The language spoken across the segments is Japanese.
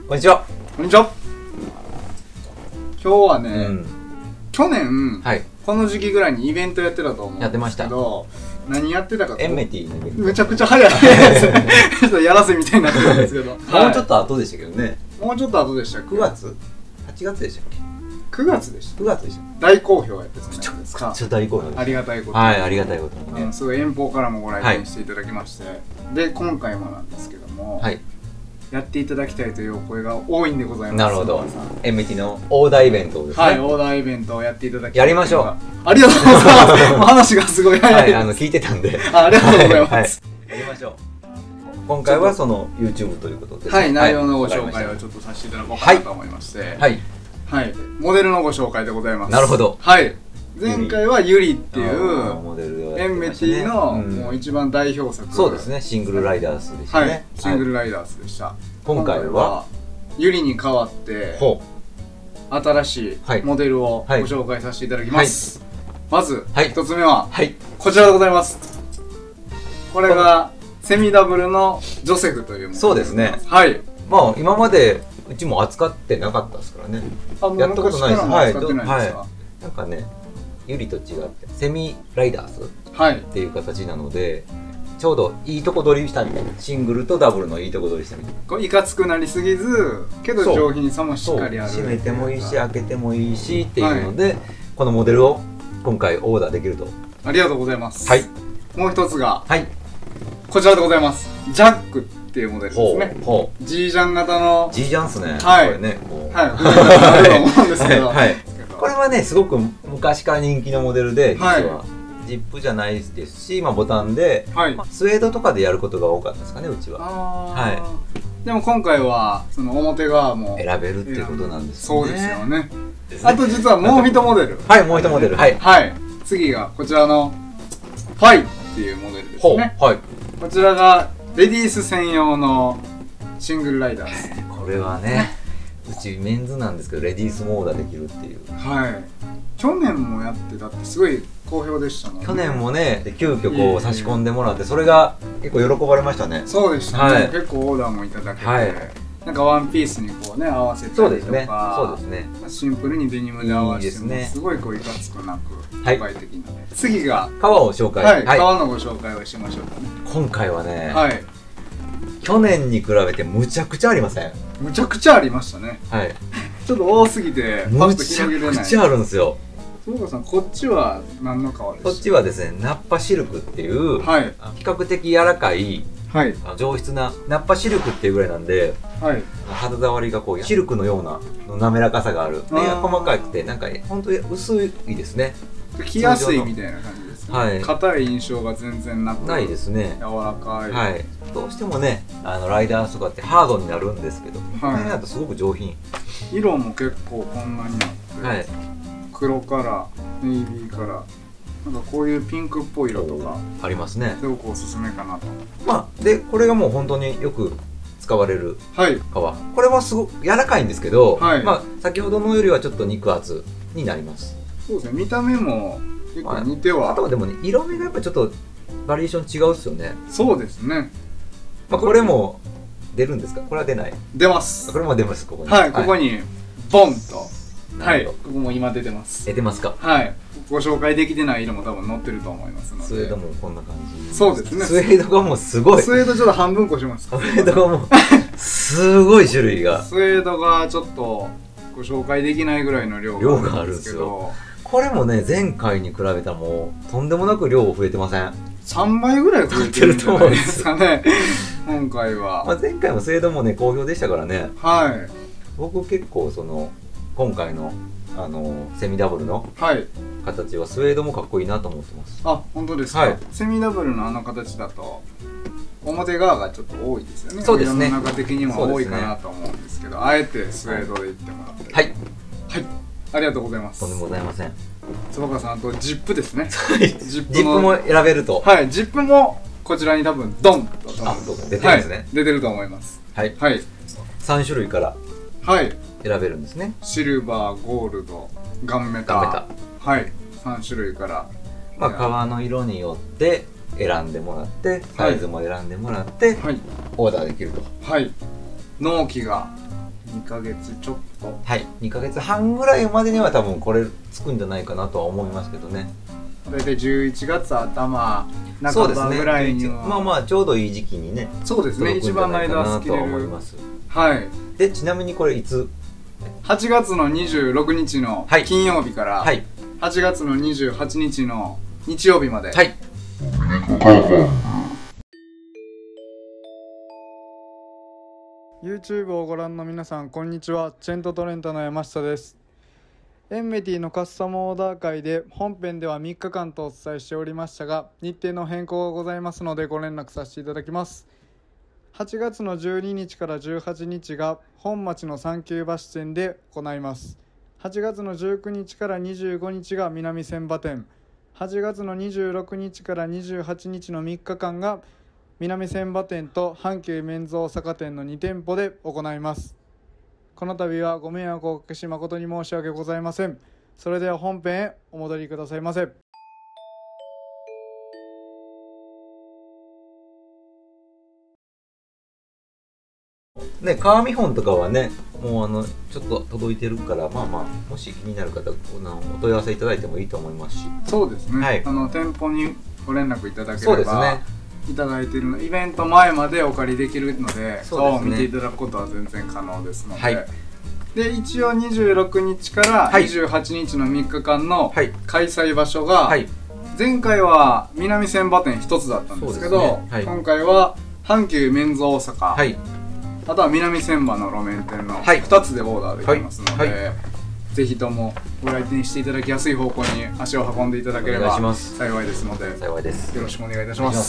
こんにちは。 こんにちは。今日はね、去年、この時期ぐらいにイベントやってたと思うんですけど、何やってたかと。 エンメティのイベント。 めちゃくちゃ早いやつ。ちょっとやらせみたいになってるんですけど。 もうちょっと後でしたけどね。 もうちょっと後でしたっけ？ 9月 ?8 月でしたっけ？ 9月でした。 9月でした。 大好評やってたんですか？ めっちゃ大好評です。 ありがたいこと。 はい、ありがたいことに。 すごい遠方からもご来店していただきまして。で、今回もなんですけども。やっていただきたいというお声が多いんでございます。 なるほど。エンメティのオーダーイベントですね。 はい、オーダーイベントをやっていただきたい。 やりましょう。 ありがとうございます。話がすごい早い。 はい、聞いてたんで。 ありがとうございます。 やりましょう。今回はその YouTube ということで。 はい、内容のご紹介をちょっとさせていただこうかなと思いまして。はい。はい。モデルのご紹介でございます。 なるほど。 はい。前回はユリっていうエンメティのもう一番代表作。 そうですね、シングルライダースでしたね。はい、 シングルライダースでした。 今回はユリに代わって新しいモデルをご紹介させていただきます。まず一つ目はこちらでございます。これがセミダブルのジョセフというものです。 そうですね。 はい。 まあ今までうちも扱ってなかったですからね。やったことないです。はい。なんかね、ユリと違ってセミライダースっていう形なので、ちょうどいいとこ取りしたみたいな、シングルとダブルのいいとこ取りしたみたいな。 こういかつくなりすぎずけど上品さもしっかりある。 閉めてもいいし開けてもいいしっていうので、このモデルを今回オーダーできると。 ありがとうございます。 はい。 もう一つがこちらでございます。ジャックっていうモデルですね。ジージャン型の。 ジージャンっすね。 はい。 これね。 はい。あると思うんですけど。 これはね、すごく昔から人気のモデルで、実はジップじゃないですし、ボタンでスウェードとかでやることが多かったですかね、うちは。はい。 でも今回はその表側も選べるっていうことなんですね。 そうですよね。あと実はもう一モデル。 はい、もう一モデル。はい。 はい。次がこちらのファイっていうモデルですね。はい。こちらがレディース専用のシングルライダーです。 これはね、うちメンズなんですけどレディースもオーダーできるっていう。 はい。去年もやってたってすごい好評でしたもんね。 去年もね、急遽こう差し込んでもらって、それが結構喜ばれましたね。 そうでしたね。結構オーダーもいただけて、なんかワンピースにこうね合わせたりとか、 そうですね。 シンプルにデニムで合わせてもすごいこういかつくなく都会的な。次が革を紹介。 はい。革のご紹介をしましょうかね。 今回はね、去年に比べてむちゃくちゃありません？ むちゃくちゃありましたね。はい。ちょっと多すぎてパッと広げれない。 むちゃくちゃあるんですよ。 そうかさん、こっちは何の革ですか？ こっちはですね、ナッパシルクっていう、比較的柔らかい、上質なナッパシルクっていうぐらいなんで、肌触りがこうシルクのような滑らかさがある。細かくてなんか本当に薄いですね。 着やすいみたいな感じですね。はい。硬い印象が全然なくないですね。 柔らかい。 はい。どうしてもね、ライダースとかってハードになるんですけど、これだとすごく上品。 色も結構こんなにあって、黒カラー、ネイビーカラー、なんかこういうピンクっぽい色とかありますね。 すごくおすすめかなと。 でこれがもう本当によく使われる革。これはすごく柔らかいんですけど、先ほどのよりはちょっと肉厚になります。 そうですね。見た目も結構似ては。 あとはでもね、色味がやっぱちょっとバリエーション違うっすよね。 そうですね。 これも出るんですか？これは出ない。 出ます。 これも出ます。ここに。 はい。ここにボンと。はい。ここも今出てます。 出てますか？ はい。ご紹介できてない色も多分載ってると思いますので。 スウェードもこんな感じ。 そうですね。 スウェードがもうすごい。 スウェードちょっと半分こします。 スウェードがもうすごい種類が。 スウェードがちょっとご紹介できないぐらいの量があるんですよ。これもね、前回に比べたらもうとんでもなく量増えてません ？3倍ぐらい増えてるんじゃないですかね。今回は。 前回もスウェードもね好評でしたからね。 はい。 僕結構その今回のセミダブルの形はスウェードもかっこいいなと思ってます。 あ、本当ですか。セミダブルのあの形だと表側がちょっと多いですよね。 そうですね。 世の中的にも多いかなと思うんですけど、あえてスウェードでいってもらって。はい。はい。ありがとうございます。 とんでもございません。 坪川さん、あとジップですね。 ジップも選べると。 はい。ジップもこちらに多分ドンと出てるんですね。 出てると思います。はい。はい。 3種類から選べるんですね。 シルバー、ゴールド、ガンメタ。はい。3種類から。 革の色によって選んでもらって、サイズも選んでもらって、オーダーできると。 はい。納期が 2ヶ月ちょっと、 はい、2ヶ月半ぐらいまでには多分これつくんじゃないかなとは思いますけどね。 それで11月頭半ばぐらいには、 まあまあちょうどいい時期にね。 そうですね、一番ライダースキル思います。 はい。 でちなみにこれいつ ？8月の26日の金曜日から、 はい、 8月の28日の日曜日まで、 はい、 YouTube をご覧の皆さん、こんにちは。チェントトレンタの山下です。エンメティのカスタムオーダー会で本編では3日間とお伝えしておりましたが、日程の変更がございますのでご連絡させていただきます。8月の12日から18日が本町のサンキューバ支店で行います。8月の19日から25日が南千葉店、8月の26日から28日の3日間が南千葉店と阪急メンズ大阪店の2店舗で行います。この度はご迷惑をおかけし誠に申し訳ございません。それでは本編へお戻りくださいませ。 ね、革見本とかはね、もうちょっと届いてるから、まあまあもし気になる方お問い合わせいただいてもいいと思いますし。 そうですね、はい、店舗にご連絡いただければ、 そうですね、 いただいているのイベント前までお借りできるので、そう見ていただくことは全然可能ですので、はい、で一応26日から28日の3日間の開催場所が、はい、前回は南千葉店1つだったんですけど、ね、はい、今回は阪急メンズ大阪、はい、あとは南千葉の路面店の2つでオーダーできますので、はいはいはい、ぜひともご来店していただきやすい方向に足を運んでいただければ幸いですので、 幸いです。 よろしくお願いいたします。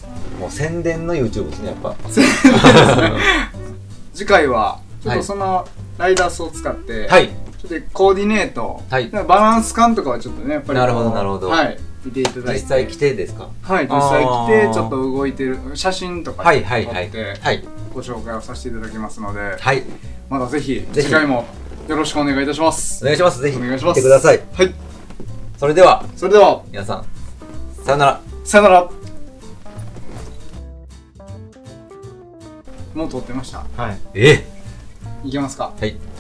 もう宣伝の YouTube ですね、やっぱ。 宣伝ですね。次回はちょっとそのライダースを使って、はい、ちょっとコーディネート、はい、バランス感とかはちょっとね、やっぱりなるほどなるほど、 はい、見ていただいて、 実際着てですか？ はい、実際着てちょっと動いてる写真とか撮って、はいはい、ご紹介をさせていただきますので、はい、まだぜひ次回もよろしくお願いいたします。 お願いします。ぜひお願いします。 見てください。はい。それでは皆さんさよなら。 さよなら。もう撮ってました。 はい。 いけますか？ はい。